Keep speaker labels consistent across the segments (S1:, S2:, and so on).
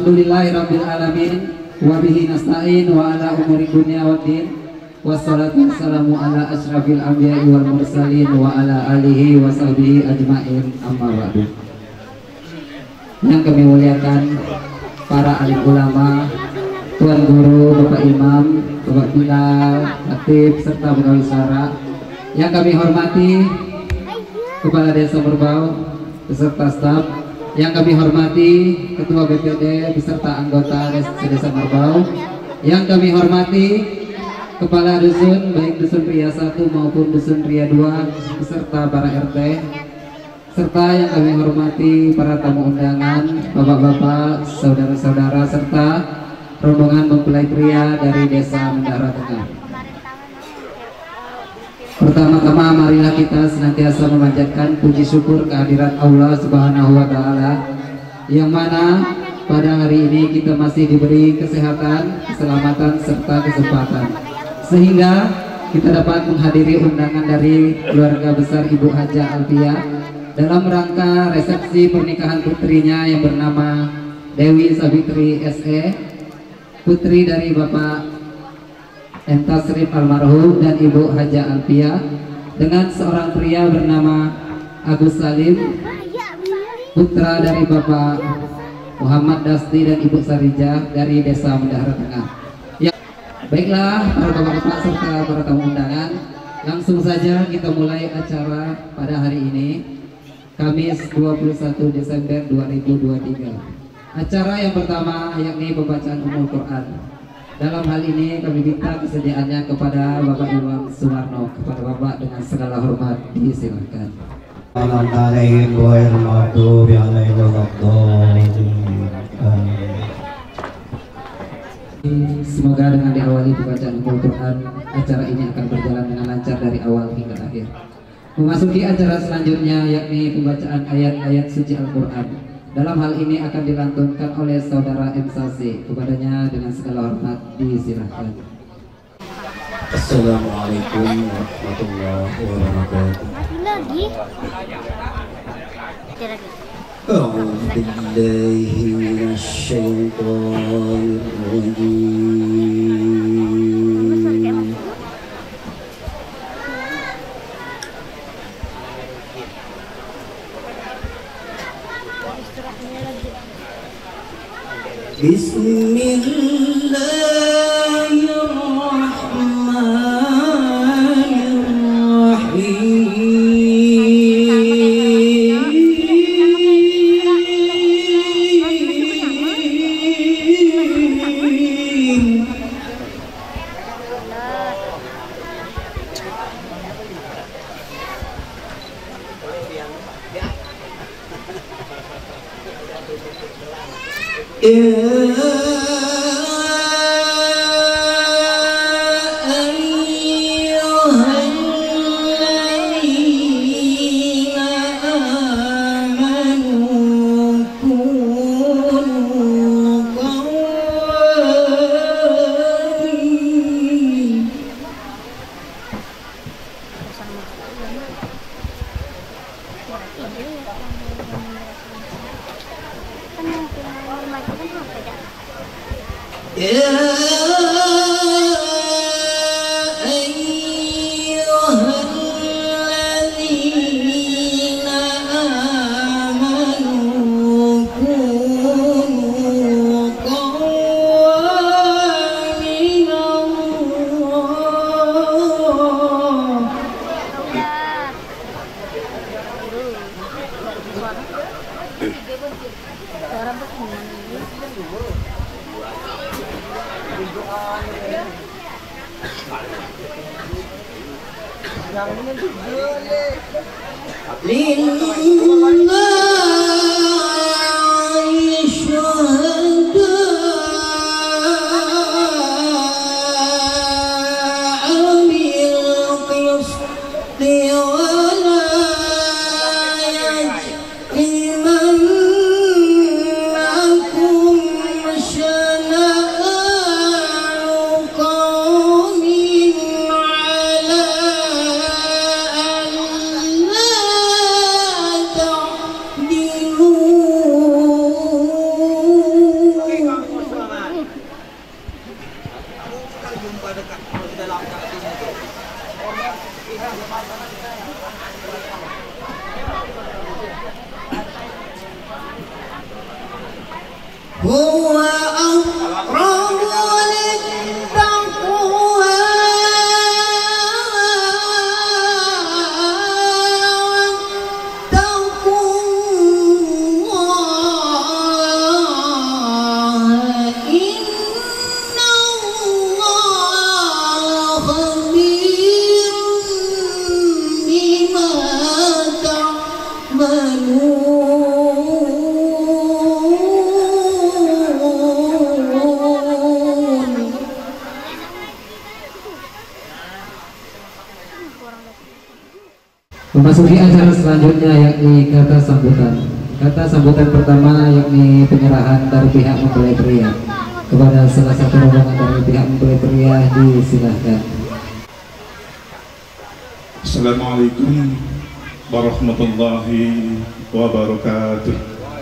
S1: Alhamdulillahirabbil alamin wa bihi nasta'in wa ala umuri dunya waddin. Wassalatu wassalamu ala asyrafil anbiya'i wal mursalin wa ala alihi wa sahbihi ajma'in, amma ba'du. Yang kami muliakan para alim ulama, tuan guru, bapak imam, bapak bilal, khatib serta pegawai syara. Yang kami hormati kepala desa Merbau beserta staf. Yang kami hormati ketua BPD beserta anggota desa Merbau. Yang kami hormati kepala dusun, baik dusun pria 1 maupun dusun pria 2 beserta para RT, serta yang kami hormati para tamu undangan, bapak-bapak, saudara-saudara, serta rombongan mempelai pria dari desa Mendara Tengah. Pertama-tama marilah kita senantiasa memanjatkan puji syukur kehadirat Allah Subhanahu wa Ta'ala, yang mana pada hari ini kita masih diberi kesehatan, keselamatan, serta kesempatan, sehingga kita dapat menghadiri undangan dari keluarga besar Ibu Haja Alfia dalam rangka resepsi pernikahan putrinya yang bernama Dewi Savitri SE, putri dari Bapak M. Tasrif almarhum dan Ibu Haja Alfia, dengan seorang pria bernama Agus Salim, putra dari Bapak Muhammad Dasti dan Ibu Sarijah dari desa Mendara Tengah. Baiklah para bapak-bapak serta para tamu undangan, langsung saja kita mulai acara pada hari ini, Kamis 21 Desember 2023. Acara yang pertama yakni pembacaan Ummul Quran. Dalam hal ini kami minta kesediaannya kepada Bapak Imam Sumarno. Kepada Bapak dengan segala hormat disilakan. Semoga dengan diawali pembacaan Ummul Quran, acara ini akan berjalan dengan lancar dari awal hingga akhir. Memasuki acara selanjutnya yakni pembacaan ayat-ayat suci Al-Quran. Dalam hal ini akan dilantunkan oleh saudara M. Sasi. Kepadanya dengan segala hormat disilahkan.
S2: Assalamualaikum warahmatullahi wabarakatuh. A'udzu billahi minasyaitonir rajim.
S3: Huwa aqrabu lit-taqwa wattaqullaha innallaha khabirun bima ta'malun.
S1: Memasuki acara selanjutnya yakni kata sambutan. Kata sambutan pertama yakni penyerahan dari pihak mempelai pria kepada salah satu rombongan dari pihak mempelai pria, disilahkan.
S4: Assalamualaikum warahmatullahi wabarakatuh.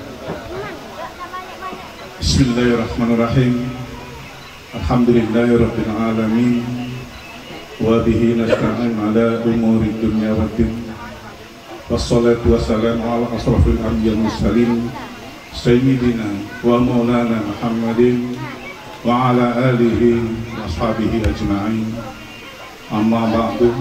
S4: Bismillahirrahmanirrahim. Alhamdulillahirabbil alamin. Wa bihi nasta'in ala umuri dunya waddin. Wassalatu wassalamu ala asrafil anbiya'i wal mursalin sayyidina wa maulana Muhammadin wa ala alihi wa ashabihi ajma'in. Amma ba'du.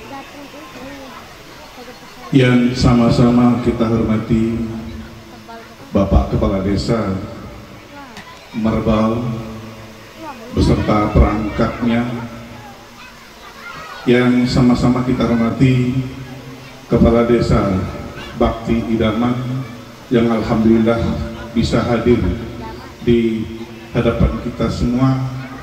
S4: Yang sama-sama kita hormati Bapak Kepala Desa Merbau beserta perangkatnya, yang sama-sama kita hormati Kepala Desa Bakti Idaman yang alhamdulillah bisa hadir di hadapan kita semua,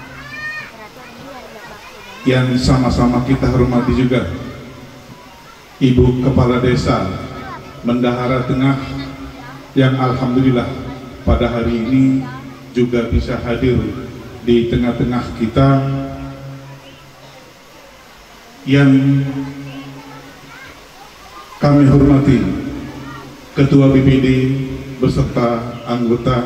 S4: yang sama-sama kita hormati juga Ibu Kepala Desa Mendahara Tengah yang alhamdulillah pada hari ini juga bisa hadir di tengah-tengah kita, yang kami hormati Ketua BPD beserta anggota,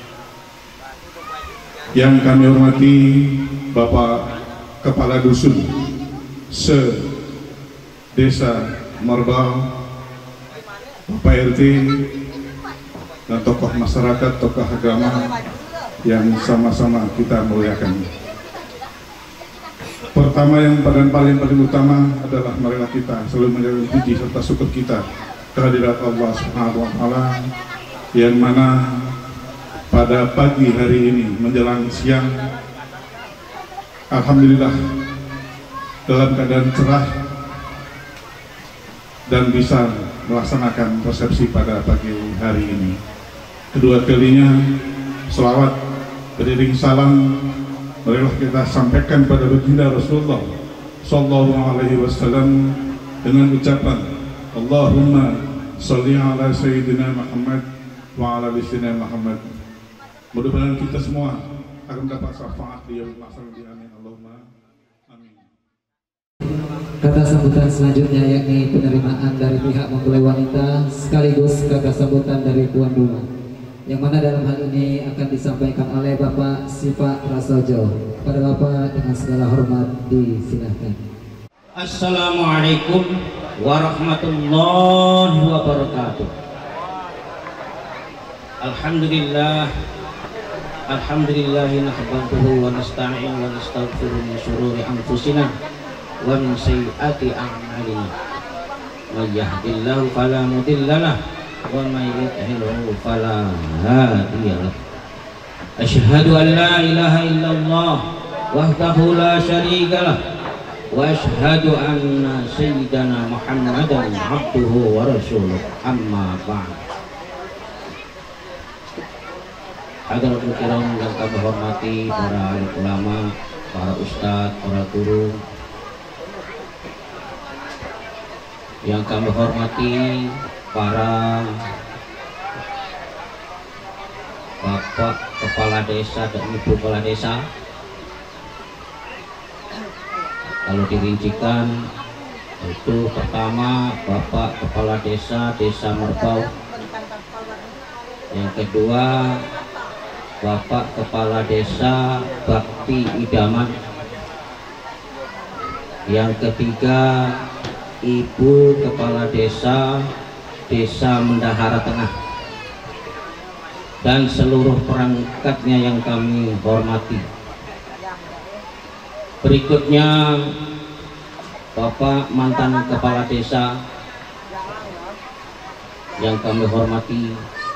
S4: yang kami hormati Bapak Kepala Dusun se-Desa Merbau, Bapak RT, dan tokoh masyarakat, tokoh agama yang sama-sama kita muliakan. Pertama yang paling utama adalah marilah kita selalu menjadi puji serta syukur kita kehadirat Allah Subhanahu wa Ta'ala, yang mana pada pagi hari ini menjelang siang alhamdulillah dalam keadaan cerah dan bisa melaksanakan resepsi pada pagi hari ini. Kedua kalinya selawat beriring salam marilah kita sampaikan pada baginda Rasulullah sallallahu alaihi wasallam dengan ucapan Allahumma sholli ala sayyidina Muhammad wa ala ali sayyidina Muhammad. Mudah-mudahan kita semua akan dapat syafaat di yaumil mahsyar. Amin. Allahumma amin.
S1: Kata sambutan selanjutnya yakni penerimaan dari pihak mempelai wanita sekaligus kata sambutan dari tuan rumah, yang mana dalam hal ini akan disampaikan oleh Bapak Sipa Prasojo. Pada Bapak dengan segala hormat disilahkan.
S5: Assalamualaikum warahmatullahi wabarakatuh. Alhamdulillah, alhamdulillahi nahmaduhu wa nasta'in wa nastaghfiruh min syururi anfusina wa min sayyiati a'malina. May yahdihillahu fala mudilla lahu wa may yudlilhu fala hadiya lahu. Asyhadu an la ilaha illallah wahdahu la syarika lah wa asyhadu anna sayyidana Muhammadan abduhu wa rasuluh. Amma ba'd. Hadirin kiram yang kami hormati para ulama, para ustadz, para guru, yang kami hormati para Bapak Kepala Desa dan Ibu Kepala Desa. Kalau dirincikan itu pertama Bapak Kepala Desa Desa Merbau, yang kedua Bapak Kepala Desa Bakti Idaman, Yang ketiga, Ibu Kepala Desa Mendahara Tengah dan seluruh perangkatnya yang kami hormati. Berikutnya, Bapak mantan Kepala Desa yang kami hormati,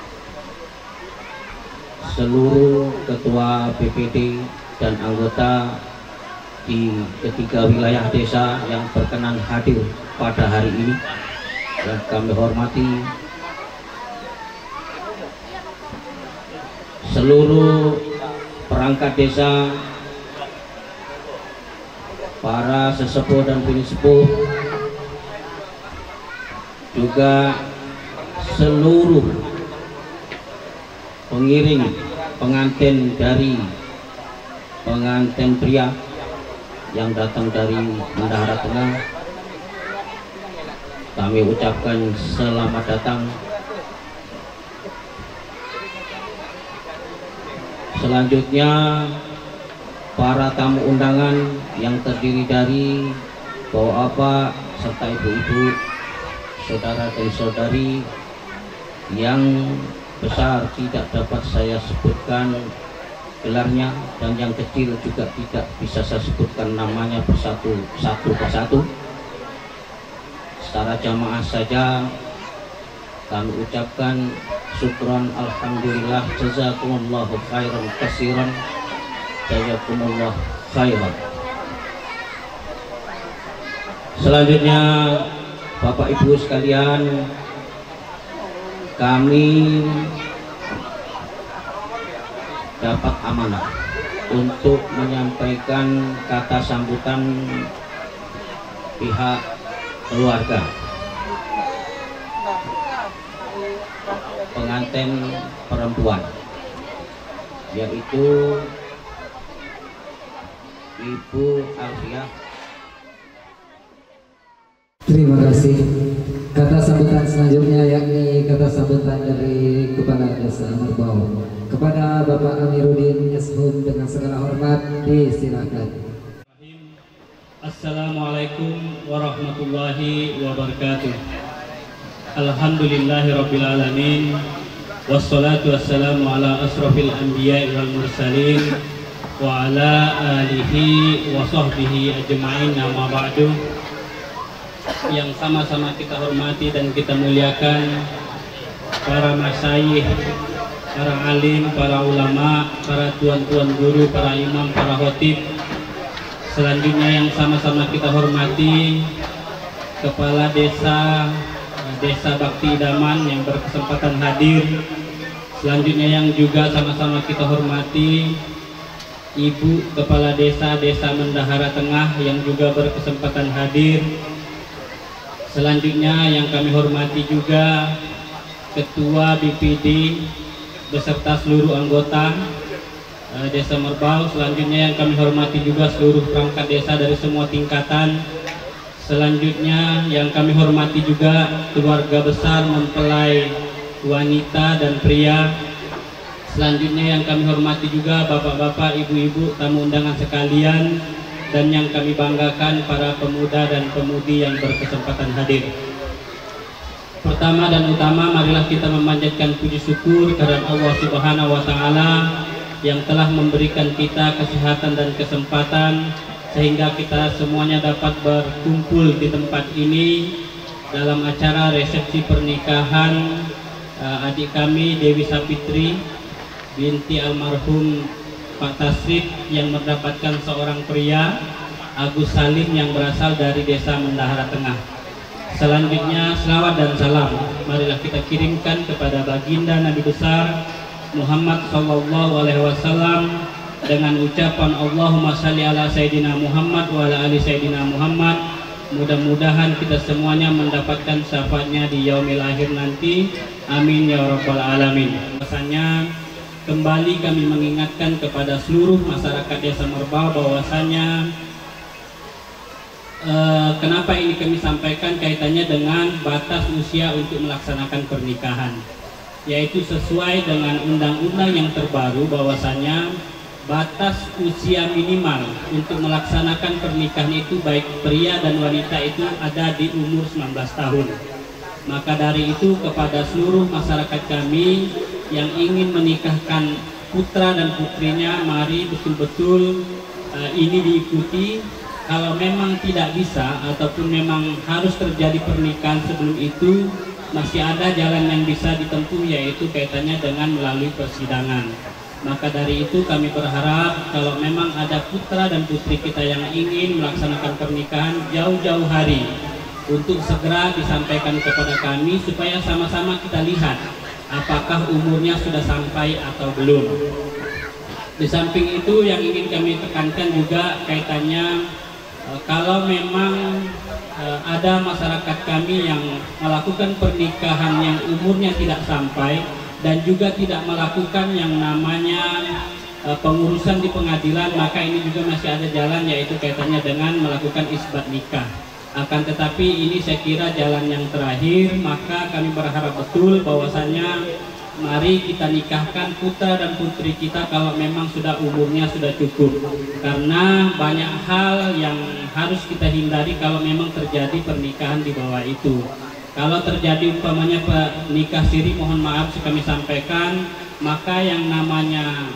S5: seluruh ketua BPD dan anggota di ketiga wilayah desa yang berkenan hadir pada hari ini yang kami hormati, seluruh perangkat desa, para sesepuh dan bini sepuh, juga seluruh pengiring pengantin dari pengantin pria yang datang dari Mendahara Tengah, kami ucapkan selamat datang. Selanjutnya, para tamu undangan yang terdiri dari bapak-bapak serta ibu-ibu, saudara dan saudari yang besar tidak dapat saya sebutkan gelarnya, dan yang kecil juga tidak bisa saya sebutkan namanya satu persatu. Secara jamaah saja kami ucapkan syukron, alhamdulillah, jazakumullahu khairan katsiran, jazakumullah khairan. Selanjutnya, Bapak Ibu sekalian, kami dapat amanah untuk menyampaikan kata sambutan pihak keluarga pengantin perempuan, yaitu Ibu Alfiah.
S1: Terima kasih. Kata sambutan selanjutnya yakni kata sambutan dari Kepala Desa Merbau kepada Bapak Amiruddin Yashum dengan segala hormat, disilakan.
S6: Assalamualaikum warahmatullahi wabarakatuh. Alhamdulillahirabbil alamin, wassalatu wassalamu ala asrofil anbiya'i wal mursalin wa ala alihi wa sahbihi ajma'in, amma ba'du. Yang sama-sama kita hormati dan kita muliakan para masyayikh, para alim, para ulama, para tuan-tuan guru, para imam, para khotib. Selanjutnya yang sama-sama kita hormati Kepala Desa Bakti Idaman yang berkesempatan hadir. Selanjutnya yang juga sama-sama kita hormati Ibu Kepala Desa Mendahara Tengah yang juga berkesempatan hadir. Selanjutnya yang kami hormati juga Ketua BPD beserta seluruh anggota Desa Merbau. Selanjutnya yang kami hormati juga seluruh perangkat desa dari semua tingkatan. Selanjutnya yang kami hormati juga keluarga besar mempelai wanita dan pria. Selanjutnya yang kami hormati juga bapak-bapak, ibu-ibu, tamu undangan sekalian, dan yang kami banggakan para pemuda dan pemudi yang berkesempatan hadir. Pertama dan utama, marilah kita memanjatkan puji syukur kehadirat Allah Subhanahu wa Ta'ala yang telah memberikan kita kesehatan dan kesempatan sehingga kita semuanya dapat berkumpul di tempat ini dalam acara resepsi pernikahan adik kami Dewi Sapitri binti almarhum Pak Tasrif yang mendapatkan seorang pria, Agus Salim, yang berasal dari Desa Mendahara Tengah. Selanjutnya selawat dan salam marilah kita kirimkan kepada baginda Nabi besar Muhammad sallallahu alaihi wasallam dengan ucapan Allahumma salli ala Sayyidina Muhammad wa ala ali Sayyidina Muhammad. Mudah-mudahan kita semuanya mendapatkan syafaatnya di yaumil akhir nanti. Amin ya rabbal alamin. Rasanya kembali kami mengingatkan kepada seluruh masyarakat Desa Merbau bahwasanya kenapa ini kami sampaikan kaitannya dengan batas usia untuk melaksanakan pernikahan, yaitu sesuai dengan undang-undang yang terbaru bahwasanya batas usia minimal untuk melaksanakan pernikahan itu baik pria dan wanita itu ada di umur 19 tahun. Maka dari itu kepada seluruh masyarakat kami yang ingin menikahkan putra dan putrinya, mari betul-betul ini diikuti. Kalau memang tidak bisa ataupun memang harus terjadi pernikahan sebelum itu, masih ada jalan yang bisa ditempuh, yaitu kaitannya dengan melalui persidangan. Maka dari itu kami berharap kalau memang ada putra dan putri kita yang ingin melaksanakan pernikahan jauh-jauh hari, untuk segera disampaikan kepada kami supaya sama-sama kita lihat apakah umurnya sudah sampai atau belum. Di samping itu yang ingin kami tekankan juga kaitannya kalau memang ada masyarakat kami yang melakukan pernikahan yang umurnya tidak sampai dan juga tidak melakukan yang namanya pengurusan di pengadilan, maka ini juga masih ada jalan, yaitu kaitannya dengan melakukan isbat nikah. Akan tetapi ini saya kira jalan yang terakhir, maka kami berharap betul bahwasannya mari kita nikahkan putra dan putri kita kalau memang sudah umurnya sudah cukup, karena banyak hal yang harus kita hindari kalau memang terjadi pernikahan di bawah itu. Kalau terjadi umpamanya nikah siri, mohon maaf kami sampaikan, maka yang namanya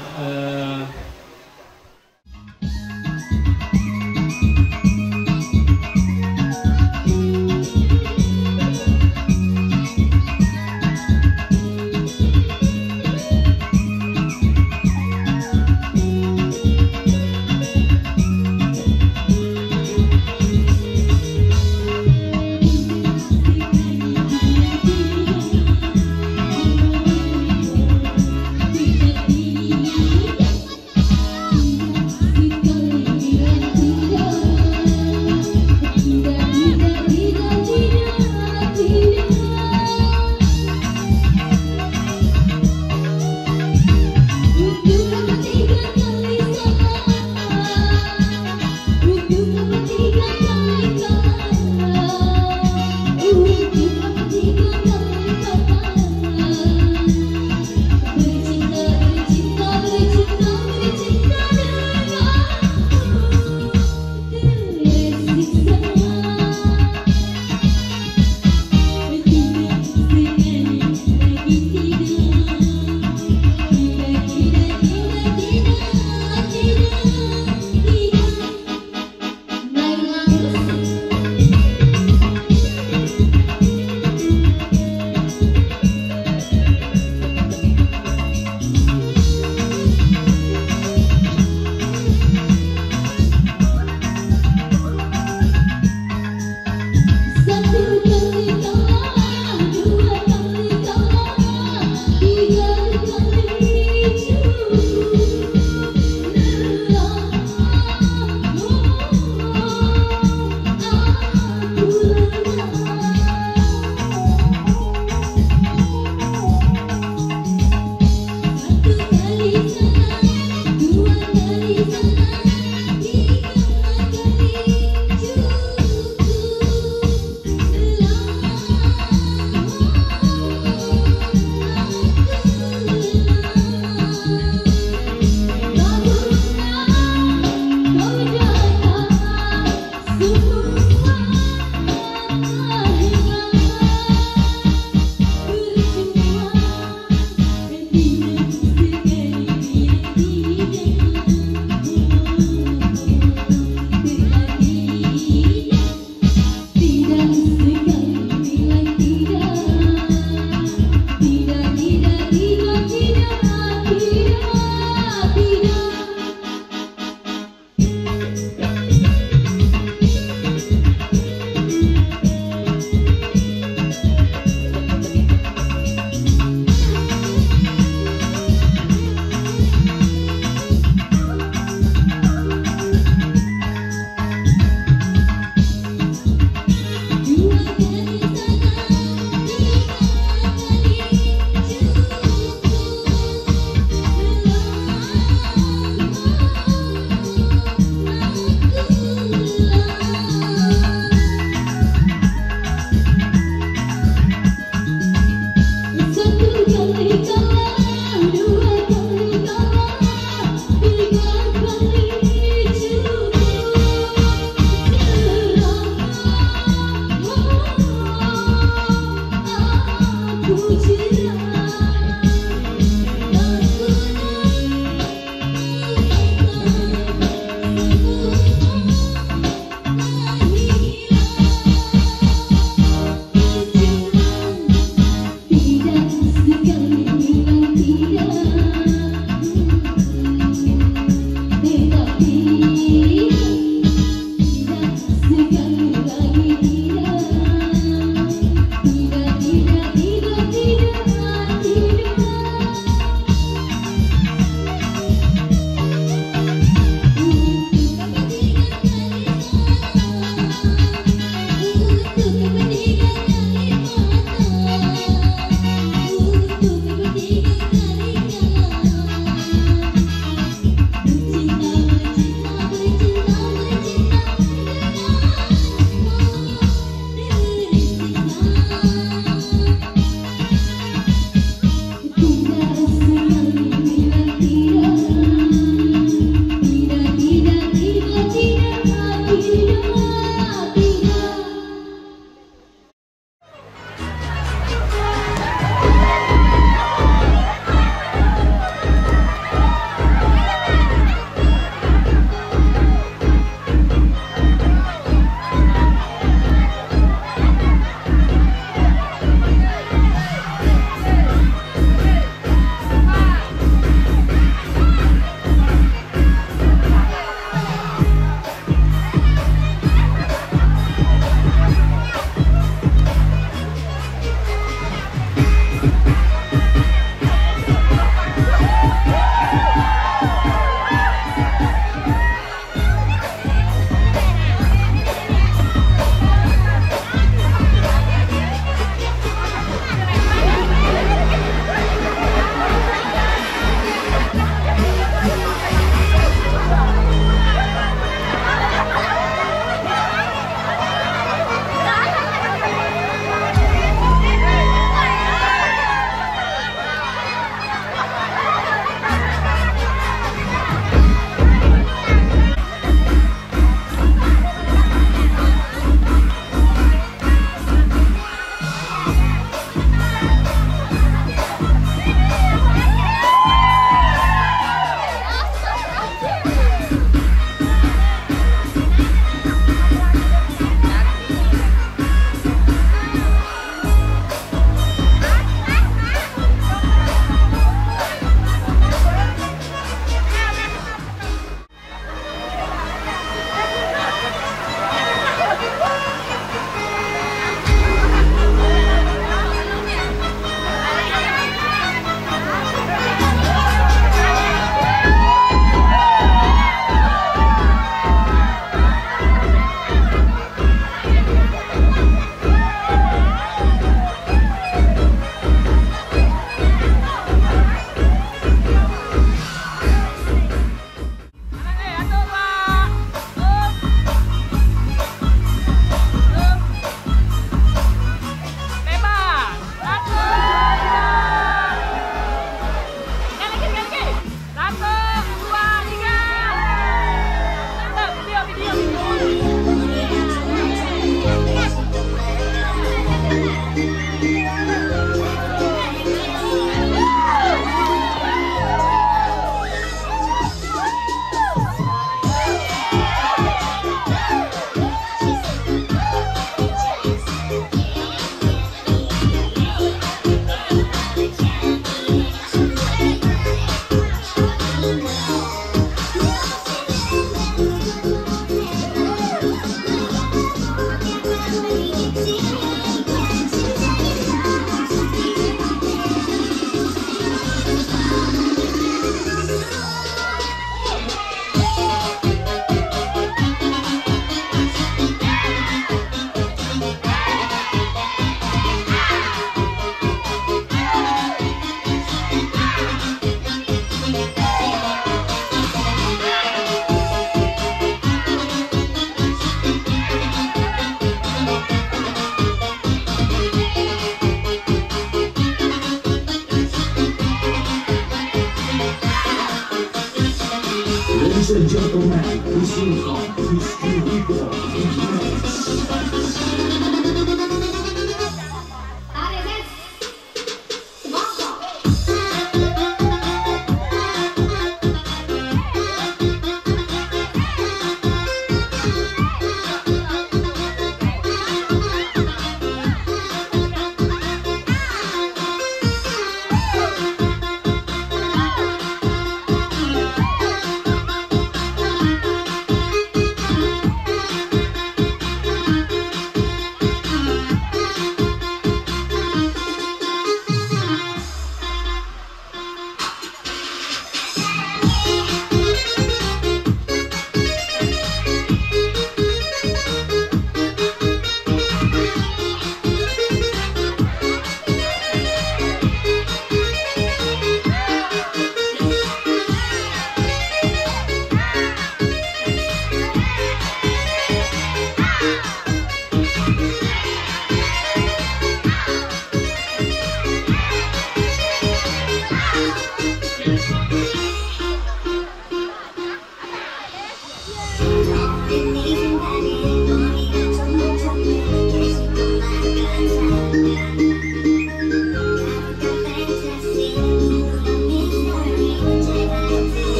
S7: Ladies and gentlemen, this is Whiskey People in Mix.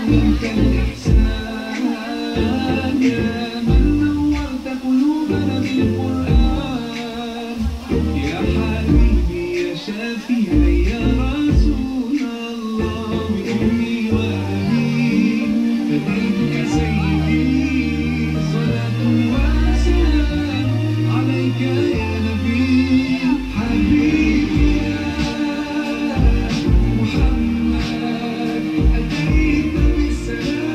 S7: منك الإحسان يا من نورت قلوبنا بالقرآن يا حبيبي يا شافعي يا رسول الله بأمي وأبي فديك سيدي صلاة وسلام عليك يا نبي حبيبي يا محمد أتيت بالسلام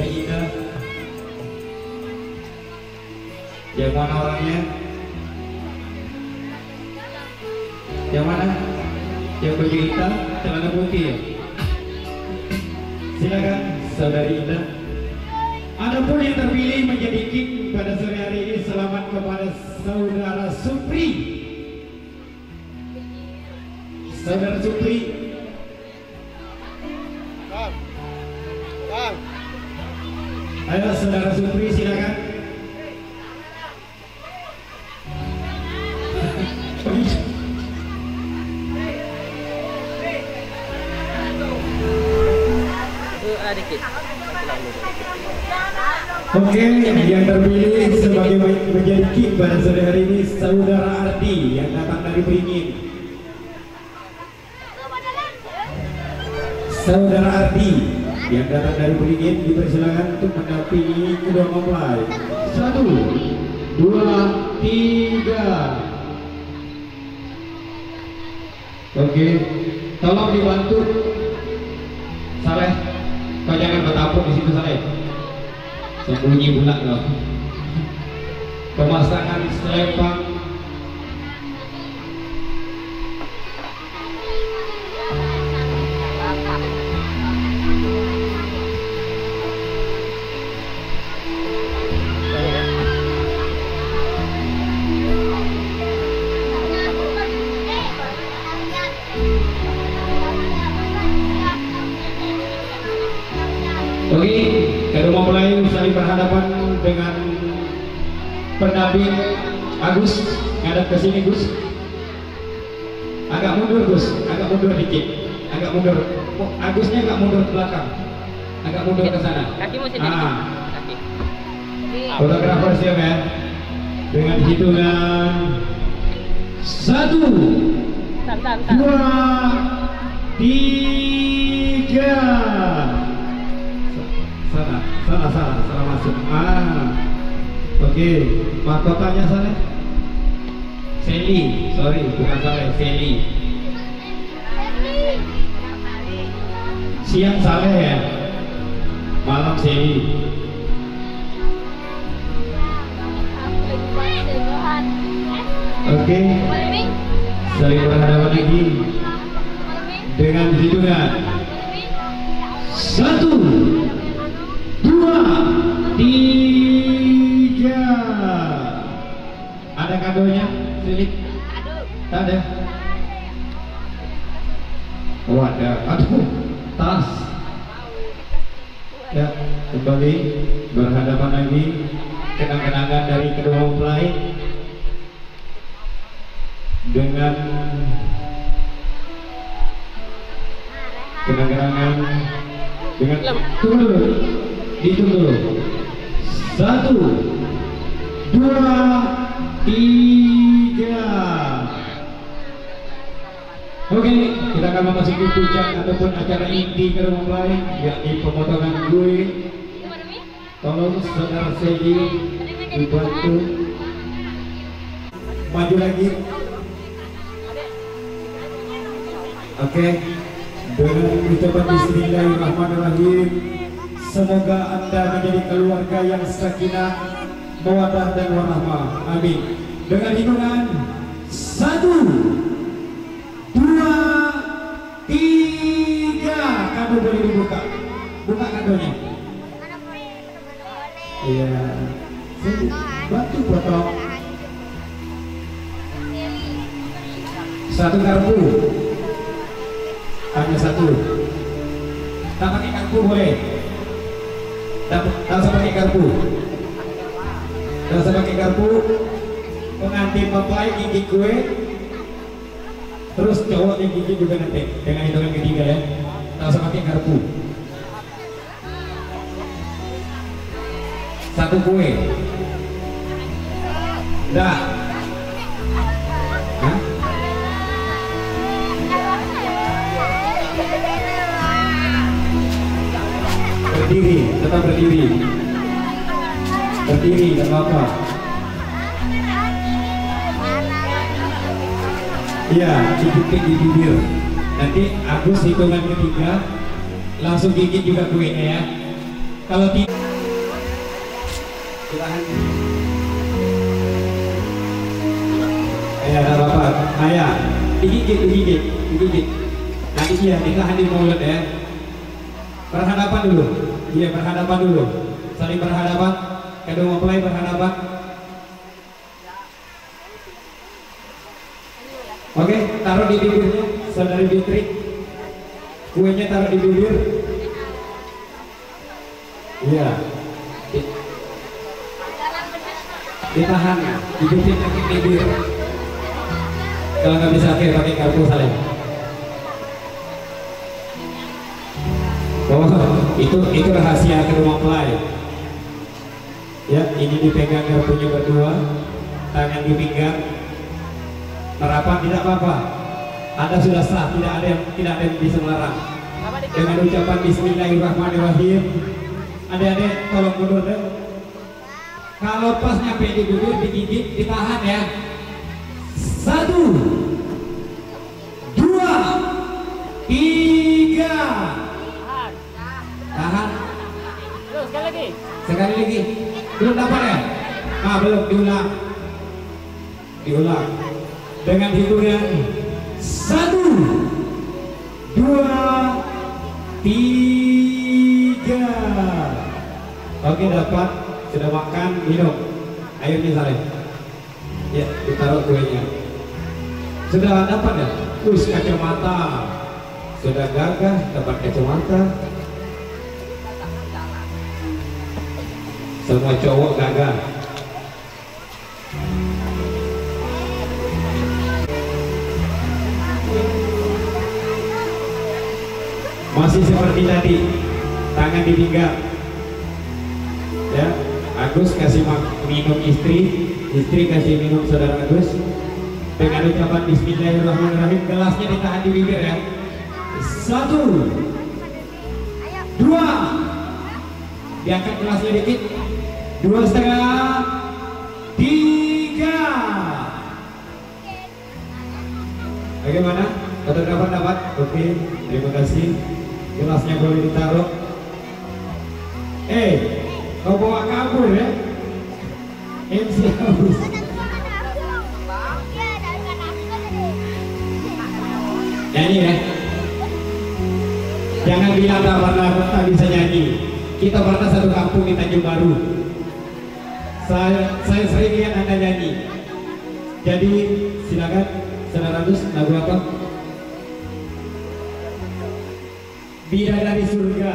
S8: Ida. Yang mana orangnya? Yang mana? Yang baju hitam, celana putih ya? Silakan saudari Ida. Adapun yang terpilih menjadi king pada sore hari ini, selamat kepada saudara Supri. Saudara Supri. Ayo saudara Supri, silakan. Oke, yang terpilih sebagai menjadi king pada sore hari ini saudara Ardi yang datang dari Beringin. Saudara Ardi yang datang dari Beringin dipersilakan untuk mendampingi kedua mempelai. 1, 2, 3. Oke, tolong dibantu. Saleh, kau jangan bertapuk di situ Saleh. Sembunyi bulat loh. Pemasangan selempang. Oke, kedua mempelai saling berhadapan dengan pendamping Agus. Ngadap ke sini Gus. Agak mundur Gus, agak mundur dikit, agak mundur. Oh, Agusnya agak mundur ke belakang, agak mundur ke sana. Kaki masih dikit. Kaki. Fotografer siap ya. Dengan hitungan 1, 2, 3. Salah masuk. Oke, mahkotanya sana. Sally, sorry, bukan Saleh, Sally. Siang Saleh ya, malam Sally. Oke, saling berhadapan lagi dengan hitungan 1, 2, 3. Ada kadonya, Philip? Tak ada. Oh ada, aduh, tas. Ya, kembali berhadapan lagi. Kenang-kenangan dari kedua mempelai dengan kenang-kenangan dengan tunggu dulu, dihitung dulu. 1, 2, 3. Oke, kita akan memasuki puncak ataupun acara inti kedua mempelai, yakni pemotongan gue. Tolong saudara Segi dibantu maju lagi. Oke, dengan ucapan bismillahirrahmanirrahim, semoga Anda menjadi keluarga yang sakinah, mawaddah dan warahmah. Amin. Dengan hitungan 1, 2, 3. Kado boleh dibuka. Buka kadonya. Iya. Bantu potong. 1 kartu. Hanya 1. Tak pakai kartu boleh. Tak usah pakai kartu. Tak usah pakai kartu. Pengantin mempelai gigit kue. Terus cowok yang gigit juga nanti. Dengan hitungan ketiga ya. Tak usah pakai kartu. 1 kue. Dah. Hah? Berdiri, tetap berdiri. Berdiri, gak apa-apa. Iya, cipik di bibir. Nanti Agus hitungan ketiga langsung gigit juga kuenya ya. Kalau tidak Ditahan. Ada bapak. Ayah, digigit. Nanti dia ditahan di mulut ya. Berhadapan dulu. Iya, berhadapan dulu. Saling berhadapan. Kedua mempelai berhadapan. Oke, taruh di bibirnya, saudari Fitri. Kuenya taruh di bibir. Iya. Ditahan, hidupin pakai bibir. Kalau nggak bisa pakai kartu saling. Oh, itu rahasia kedua mempelai. Ya, ini dipegang kartunya berdua, tangan di pinggang. Merapat tidak apa-apa. Anda sudah sah, tidak ada yang bisa melarang. Dengan ucapan Bismillahirrahmanirrahim. Adik-adik tolong mundur deh. Kalau pas nyampe di bibir digigit, ditahan ya. 1, 2, 3. Tahan. Sekali lagi. Belum dapat ya? Belum, diulang. Dengan hitungan 1, 2, 3. Oke, dapat. Sudah makan, minum. Airnya saleh. Ya, ditaruh kuenya. Sudah dapat ya? Kacamata. Sudah gagah, dapat kacamata. Semua cowok gagah. Masih seperti tadi, tangan di pinggang. Ya, Agus kasih minum istri kasih minum saudara Agus. Dengan ucapan Bismillahirrahmanirrahim, gelasnya ditahan di bibir ya. 1, 2, diangkat gelasnya dikit. 2,5, 3. Bagaimana? Fotografer dapat? Oke, terima kasih. Gelasnya boleh ditaruh. Kau bawa kabur ya? MC Agus. Nyanyi ya? Jangan bilang tak bisa nyanyi. Kita pernah satu kampung di Tanjung Baru. Saya sering lihat Anda nyanyi. Jadi silakan saudara Agus, lagu apa? Bidadari Surga.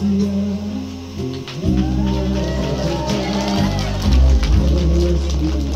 S7: Manusia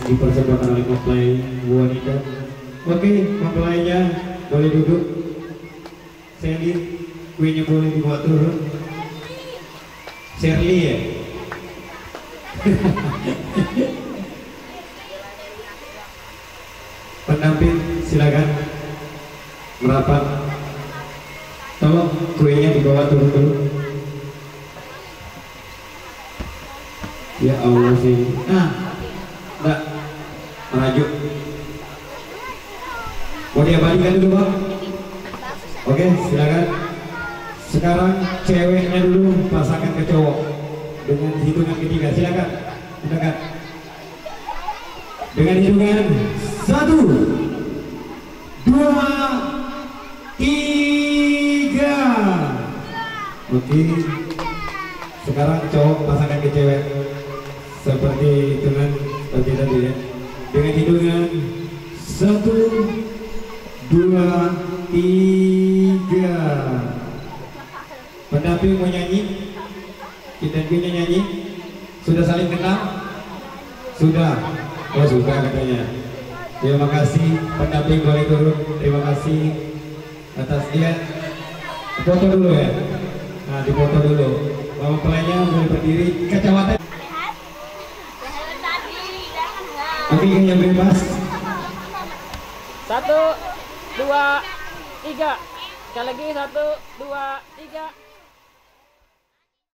S8: dipersembahkan oleh mempelai wanita. Oke, mempelainya boleh duduk. Sandy, kuenya boleh dibawa turun. Shirley ya. Pendamping silakan merapat. Tolong kuenya dibawa turun dulu. Ya Allah sih. Enggak. Maju. Mau diabadikan dulu, Bang? Oke, silakan. Sekarang ceweknya dulu pasangan ke cowok dengan hitungan ketiga. Silakan. Mendekat. Dengan hitungan 1, 2, 3. Oke. Sekarang cowok pasangan ke cewek seperti hitungan seperti tadi ya. Dengan hitungan 1, 2, 3. Pendamping mau nyanyi? Kita punya nyanyi? Sudah saling kenal? Sudah. Oh sudah katanya. Terima kasih pendamping boleh turun. Terima kasih atas dia. Foto dulu ya. Nah dipoto dulu. Bapak pelainya boleh berdiri. Kacamata. Oke yang bebas.
S6: 1, 2, 3. Sekali lagi 1, 2, 3.